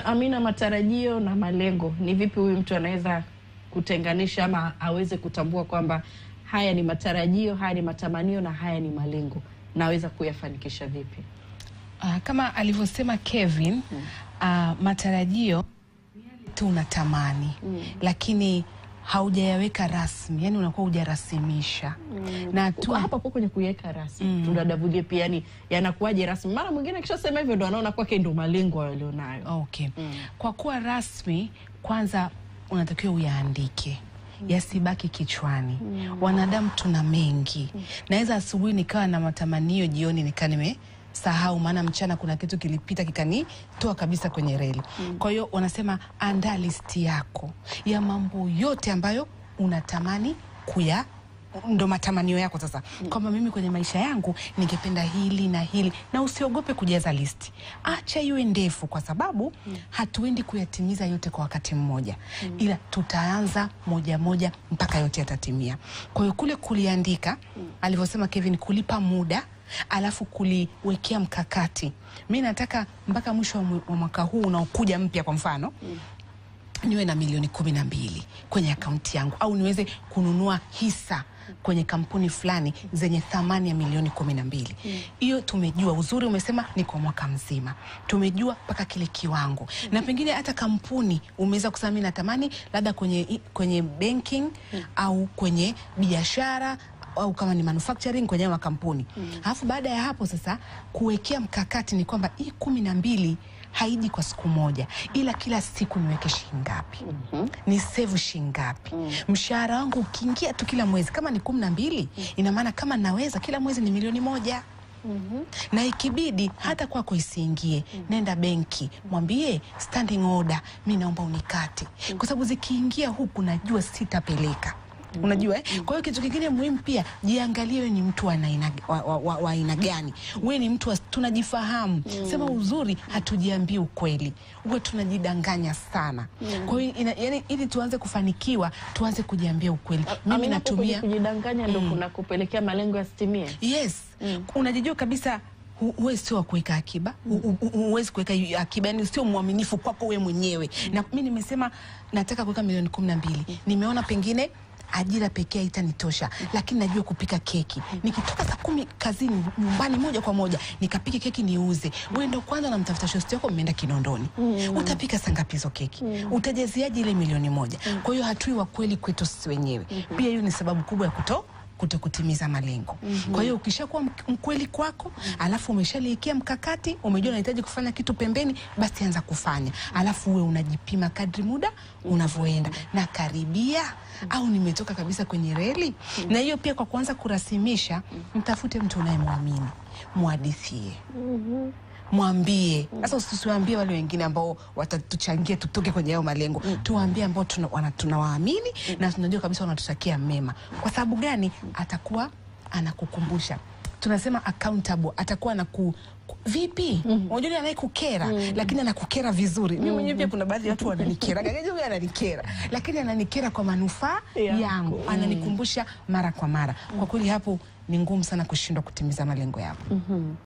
Amina, matarajio na malengo, ni vipi huyu mtu anaweza kutenganisha ama aweze kutambua kwamba haya ni matarajio, haya ni matamanio na haya ni malengo, na aweza kuyafanikisha vipi? Kama alivyosema Kevin, matarajio tu unatamani, lakini haujayaweka rasmi, yani unakuwa hujarasimisha. Na tu hapa hapo kwenye kuweka rasmi, tunadavulie pia yani yanakuaje rasmi. Mara mwingine kisha sema hivyo ndo anaona kwake ndo malengo alionayo. Okay. Kwa kuwa rasmi, kwanza unatakiwa uyaandike. Yasibaki kichwani. Wanadamu tuna mengi. Naweza asubuhi nikawa na matamanio, jioni nikaa sahau, maana mchana kuna kitu kilipita kikanitoa kabisa kwenye reli. Kwa hiyo wanasema andaa listi yako ya mambo yote ambayo unatamani ndo matamanio yako sasa. Kwamba mimi kwenye maisha yangu ningependa hili na hili, na usiogope kujaza listi. Acha iwe ndefu, kwa sababu hatuendi kuyatimiza yote kwa wakati mmoja. Ila tutaanza moja moja mpaka yote yatatimia. Kwa hiyo kule kuliandika, alivyosema Kevin, kulipa muda, alafu kuliwekea mkakati. Mimi nataka mpaka mwisho wa mwaka huu unaokuja mpya, kwa mfano, niwe na milioni 12 kwenye akaunti yangu, au niweze kununua hisa kwenye kampuni fulani zenye thamani ya milioni 12. Hiyo tumejua. Uzuri umesema ni kwa mwaka mzima. Tumejua mpaka kile kiwango. Na pengine hata kampuni umeweza kusema mimi natamani labda kwenye banking au kwenye biashara au kama ni manufacturing kwenye makampuni. Alafu baada ya hapo sasa kuwekea mkakati ni kwamba hii 12 haiji kwa siku moja, ila kila siku niweke shilingi ngapi, ni save shilingi ngapi. Mshahara wangu ukiingia tu kila mwezi kama ni 12, ina maana kama naweza kila mwezi ni milioni 1. Na ikibidi hata kwako isiingie, nenda benki, mwambie standing order, mimi naomba unikate, kwa sababu zikiingia huku najua sitapeleka. Unajua Kwa hiyo kitu kingine muhimu pia, jiangalie wewe ni mtu wa aina gani. Wewe ni mtu tunajifahamu. Sema uzuri, hatujiambii ukweli. Wewe tunajidanganya sana. Kwa hiyo yani ili tuanze kufanikiwa, tuanze kujiambia ukweli. Mimi natumia kujidanganya ndo kuna kupelekea malengo yasitimie. Yes. Unajijua kabisa wewe sio wa kuweka akiba. Huwezi kuweka akiba, yani sio muaminifu kwako wewe mwenyewe. Na mimi nimesema nataka kuweka milioni 12. Nimeona pengine ajira pekee itanitosha, lakini najua kupika keki. Nikitoka saa 10 kazini, nyumbani moja kwa moja nikapike keki niuze. Wewe ndo kwanza unamtafuta shosti yako, mmeenda Kinondoni. Utapika saa ngapi hizo keki? Utajaziaje ile milioni 1? Kwa hiyo hatui wa kweli kwetu sisi wenyewe. Pia hiyo ni sababu kubwa ya kutokutimiza malengo. Kwa hiyo ukishakuwa mkweli kwako, alafu umeshaliwekea mkakati, umejua unahitaji kufanya kitu pembeni, basi anza kufanya. Alafu wewe unajipima kadri muda unavyoenda, na karibia au nimetoka kabisa kwenye reli. Na hiyo pia kwa kuanza kurasimisha, mtafute mtu unayemwamini, muhadithie. Mwambie. Sasa usiwaambie wale wengine ambao watatuchangia tutoke kwenye hayo malengo. Tuwaambie ambao tunawaamini na tunajua kabisa wanatutakia mema. Kwa sababu gani? Atakuwa anakukumbusha. Tunasema accountable. Atakuwa vipi? Unajua anayekukera, lakini anakukera vizuri. Mimi mwenyewe pia kuna baadhi ya watu wananikera. Kagaje huyu ananikera, lakini ananikera kwa manufaa yangu. Ananikumbusha mara kwa mara. Kwa kweli hapo ni ngumu sana kushindwa kutimiza malengo yako.